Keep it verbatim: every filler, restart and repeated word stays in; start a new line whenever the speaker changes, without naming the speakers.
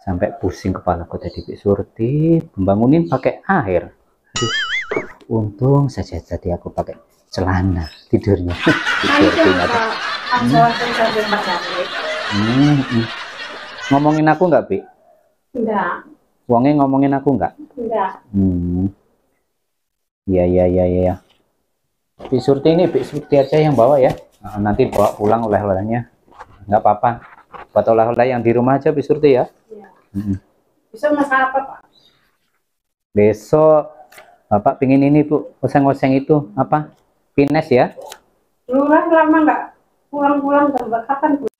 Sampai pusing kepala kok tadi Bi Surti, membangunin pakai air. Aduh, untung saja tadi aku pakai celana tidurnya. Hmm, hmm. Ngomongin aku nggak, Bi?
Enggak.
Wongnya ngomongin aku nggak?
Enggak.
Hmm. Iya, iya, iya, iya. Bi Surti ini Bi Surti aja yang bawa ya. Nah, nanti bawa pulang oleh-olehnya. Nggak apa-apa. Buat oleh-oleh yang di rumah aja Bi Surti ya.
Iya.
Hmm.
Bisa masak apa, Pak?
Besok Bapak pingin ini Bu, oseng-oseng itu apa? Pines ya?
Lurah lama nggak pulang-pulang, kapan?